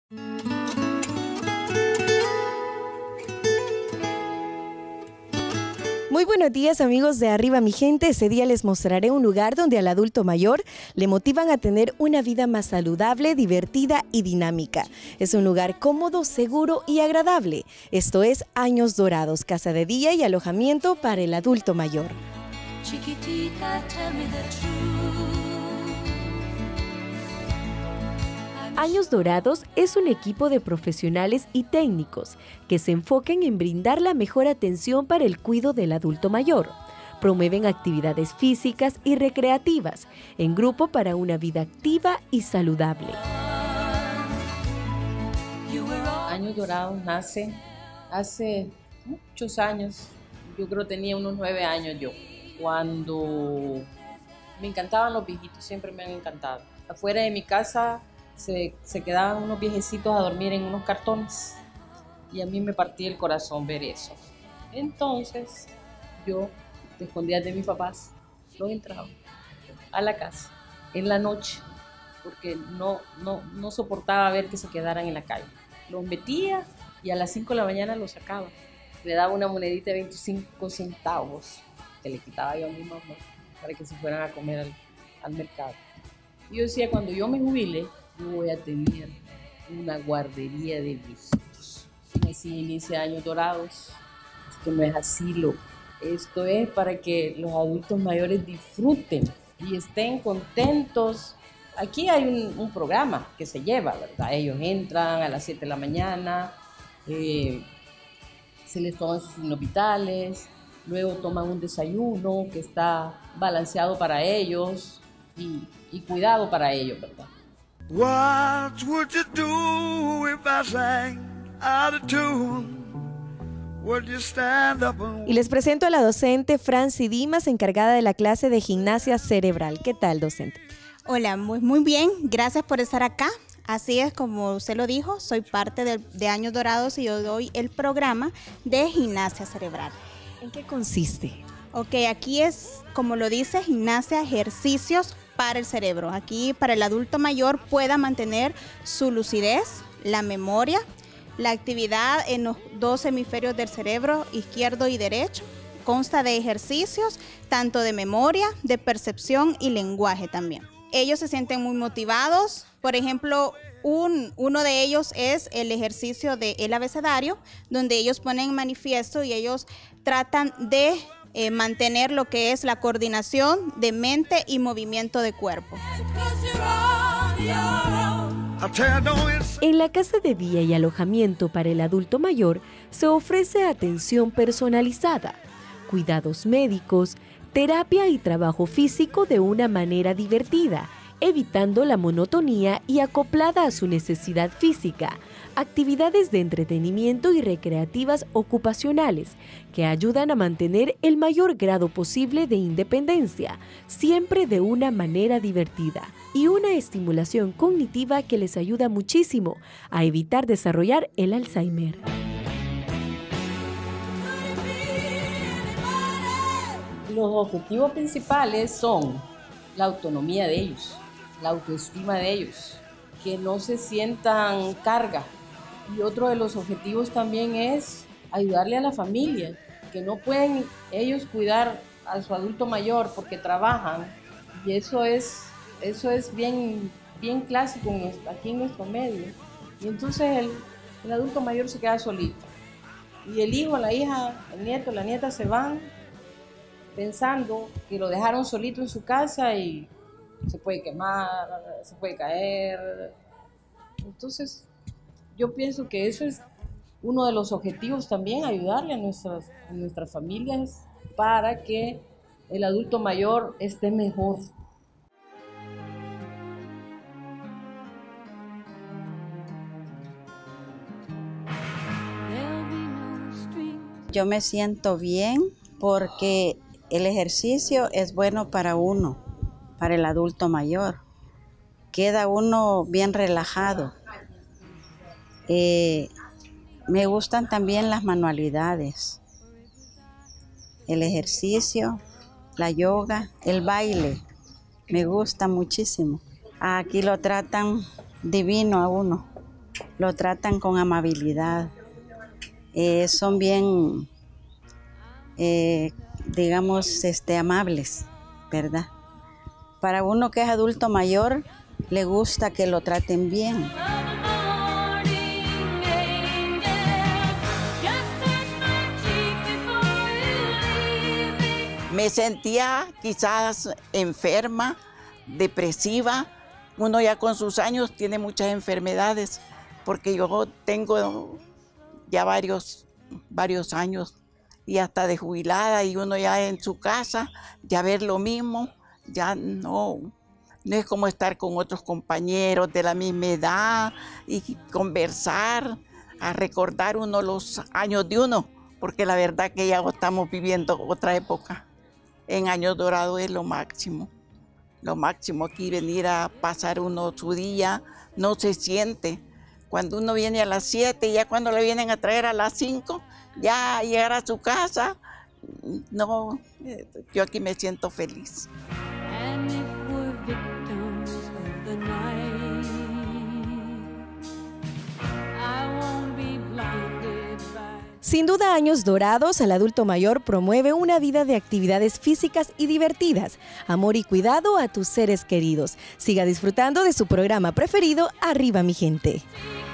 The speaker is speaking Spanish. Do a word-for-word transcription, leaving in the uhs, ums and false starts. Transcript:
Muy buenos días, amigos de Arriba Mi Gente. Ese día les mostraré un lugar donde al adulto mayor le motivan a tener una vida más saludable, divertida y dinámica. Es un lugar cómodo, seguro y agradable. Esto es Años Dorados, casa de día y alojamiento para el adulto mayor. Chiquitita, tell me the truth. Años Dorados es un equipo de profesionales y técnicos que se enfocan en brindar la mejor atención para el cuidado del adulto mayor. Promueven actividades físicas y recreativas en grupo para una vida activa y saludable. Años Dorados nace hace muchos años. Yo creo que tenía unos nueve años yo, cuando me encantaban los viejitos, siempre me han encantado. Afuera de mi casa Se, se quedaban unos viejecitos a dormir en unos cartones y a mí me partía el corazón ver eso. Entonces yo, te escondía de mis papás, los entraba a la casa en la noche porque no, no, no soportaba ver que se quedaran en la calle. Los metía y a las cinco de la mañana los sacaba. Le daba una monedita de veinticinco centavos que le quitaba yo a mi mamá para que se fueran a comer al, al mercado. Y yo decía, cuando yo me jubile, yo voy a tener una guardería de viejitos. Así inicia Años Dorados. Esto no es asilo. Esto es para que los adultos mayores disfruten y estén contentos. Aquí hay un, un programa que se lleva, ¿verdad? Ellos entran a las siete de la mañana, eh, se les toman sus signos vitales, luego toman un desayuno que está balanceado para ellos y, y cuidado para ellos, ¿verdad? What would you do if I sang out of tune? Would you stand up and... Y les presento a la docente Franci Dimas, encargada de la clase de gimnasia cerebral. ¿Qué tal, docente? Hola, muy, muy bien. Gracias por estar acá. Así es, como usted lo dijo, soy parte de, de Años Dorados y yo doy el programa de gimnasia cerebral. ¿En qué consiste? Ok, aquí es, como lo dice, gimnasia, ejercicios para el cerebro. Aquí para el adulto mayor pueda mantener su lucidez, la memoria, la actividad en los dos hemisferios del cerebro, izquierdo y derecho. Consta de ejercicios, tanto de memoria, de percepción y lenguaje también. Ellos se sienten muy motivados. Por ejemplo, un, uno de ellos es el ejercicio del abecedario, donde ellos ponen en manifiesto y ellos tratan de Eh, mantener lo que es la coordinación de mente y movimiento de cuerpo. En la casa de día y alojamiento para el adulto mayor se ofrece atención personalizada, cuidados médicos, terapia y trabajo físico de una manera divertida, evitando la monotonía y acoplada a su necesidad física, actividades de entretenimiento y recreativas ocupacionales que ayudan a mantener el mayor grado posible de independencia, siempre de una manera divertida, y una estimulación cognitiva que les ayuda muchísimo a evitar desarrollar el Alzheimer. Los objetivos principales son la autonomía de ellos, la autoestima de ellos, que no se sientan carga. Y otro de los objetivos también es ayudarle a la familia, que no pueden ellos cuidar a su adulto mayor porque trabajan, y eso es, eso es bien, bien clásico en nuestro, aquí en nuestro medio. Y entonces el, el adulto mayor se queda solito. Y el hijo, la hija, el nieto, la nieta se van pensando que lo dejaron solito en su casa y se puede quemar, se puede caer. Entonces, yo pienso que eso es uno de los objetivos también, ayudarle a nuestras, a nuestras familias para que el adulto mayor esté mejor. Yo me siento bien porque el ejercicio es bueno para uno, para el adulto mayor. Queda uno bien relajado. Eh, me gustan también las manualidades, el ejercicio, la yoga, el baile. Me gusta muchísimo. Aquí lo tratan divino a uno. lo tratan con amabilidad, eh, son bien, eh, digamos, este, amables, ¿verdad? Para uno que es adulto mayor, le gusta que lo traten bien. Me sentía quizás enferma, depresiva. Uno ya con sus años tiene muchas enfermedades, porque yo tengo ya varios, varios años y hasta de jubilada, y uno ya en su casa, ya ver lo mismo, ya no, no es como estar con otros compañeros de la misma edad y conversar, a recordar uno los años de uno, porque la verdad que ya estamos viviendo otra época. En Años Dorados es lo máximo, lo máximo aquí, venir a pasar uno su día, no se siente. Cuando uno viene a las siete, ya cuando le vienen a traer a las cinco, ya llegar a su casa, no, yo aquí me siento feliz. Sin duda, Años Dorados al adulto mayor promueve una vida de actividades físicas y divertidas, amor y cuidado a tus seres queridos. Siga disfrutando de su programa preferido, Arriba mi gente.